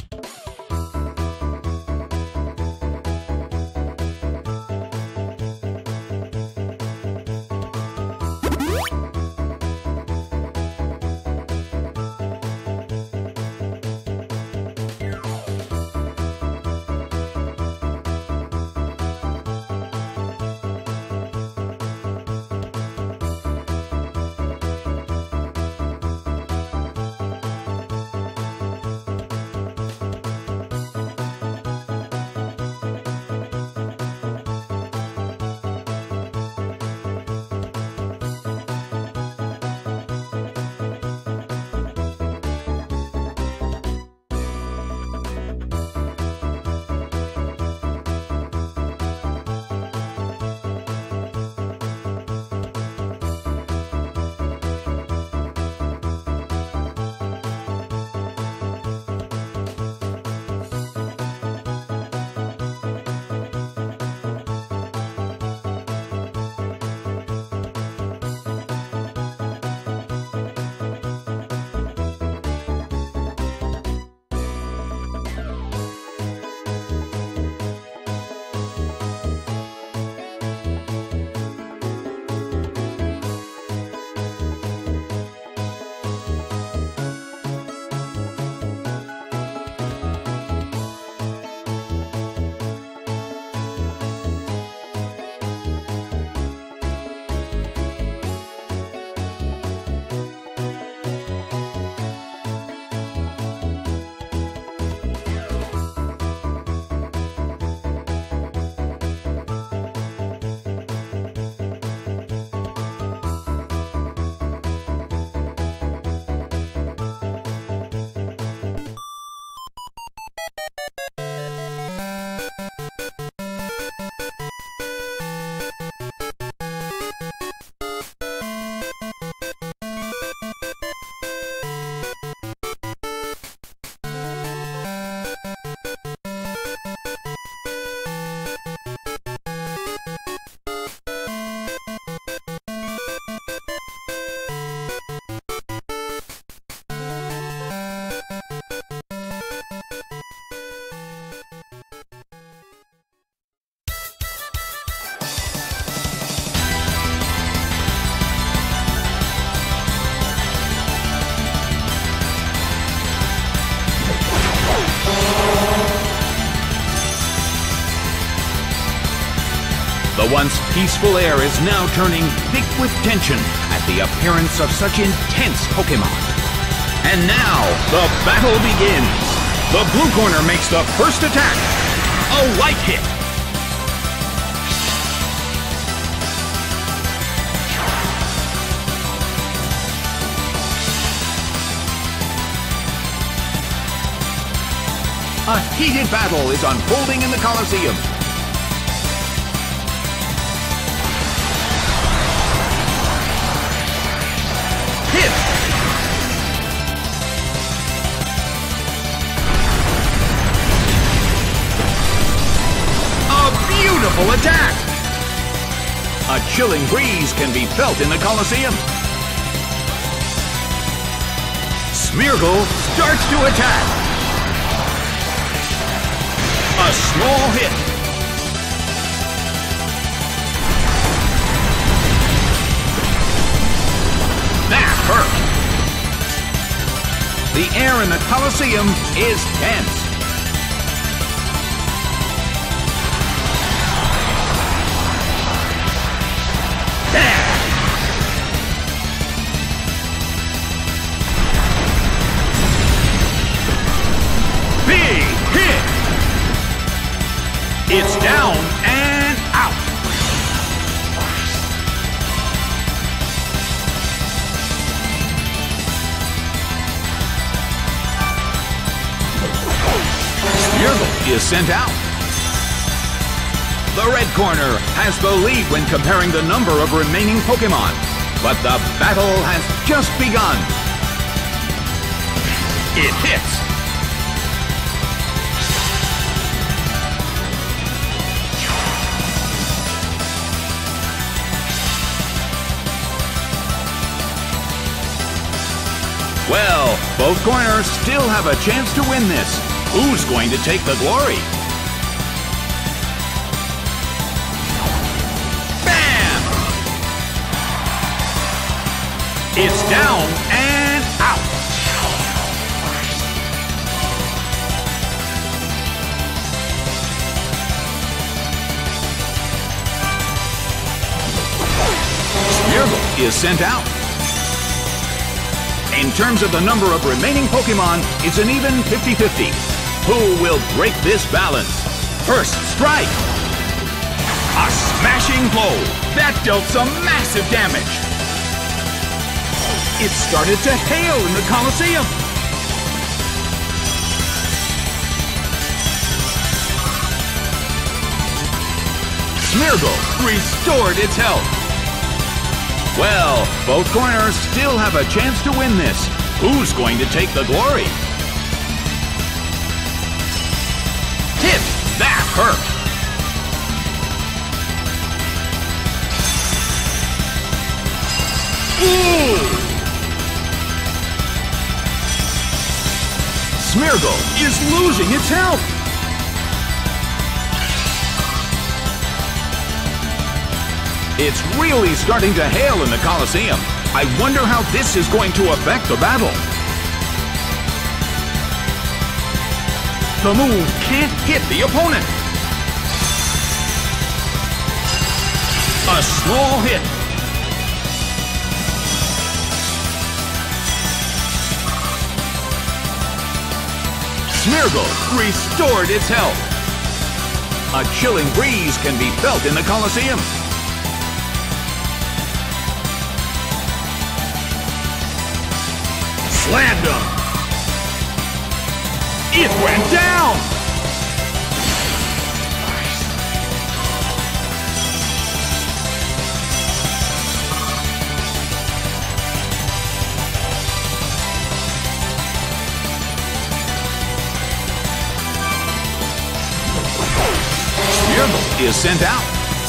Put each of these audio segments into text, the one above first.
The once peaceful air is now turning thick with tension at the appearance of such intense Pokémon. And now, the battle begins! The blue corner makes the first attack! A light hit! A heated battle is unfolding in the Colosseum. Hit! A beautiful attack! A chilling breeze can be felt in the Colosseum. Smeargle starts to attack. A small hit. That hurt. The air in the Colosseum is tense. Big hit. It's down and out. Smeargle is sent out. The red corner has the lead when comparing the number of remaining Pokémon, but the battle has just begun. It hits. Well, both corners still have a chance to win this. Who's going to take the glory? Bam! It's down and out. Smeargle is sent out. In terms of the number of remaining Pokemon, it's an even 50-50. Who will break this balance? First strike! A smashing blow! That dealt some massive damage! It started to hail in the Colosseum! Smeargle restored its health! Well, both corners still have a chance to win this. Who's going to take the glory? Hit! That hurt! Ooh! Smeargle is losing its health! It's really starting to hail in the Colosseum. I wonder how this is going to affect the battle. The move can't hit the opponent. A small hit. Smeargle restored its health. A chilling breeze can be felt in the Colosseum. Slammed him. It went down. Smeargle is sent out.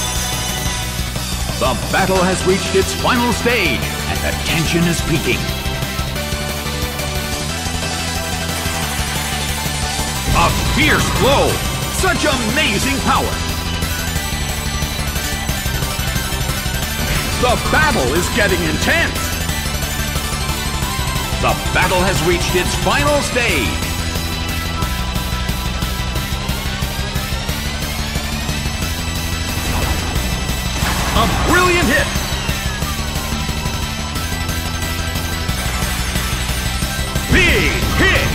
The battle has reached its final stage, and the tension is peaking. A fierce blow! Such amazing power! The battle is getting intense! The battle has reached its final stage! A brilliant hit! Big hit!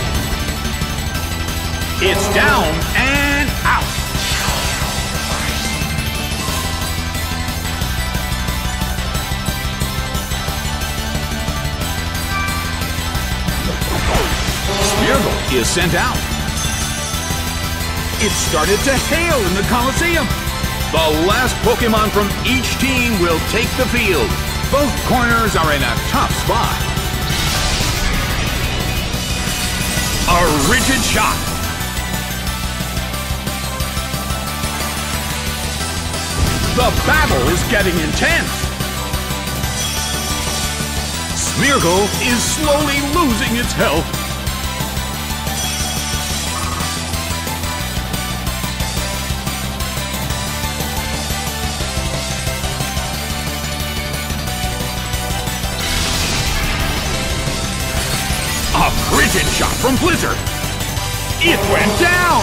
It's down and out. Smeargle is sent out. It started to hail in the Colosseum. The last Pokemon from each team will take the field. Both corners are in a tough spot. A rigid shot. The battle is getting intense! Smeargle is slowly losing its health. A frigid shot from Blizzard! It went down!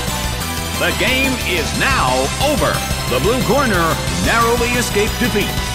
The game is now over. The blue corner narrowly escaped defeat.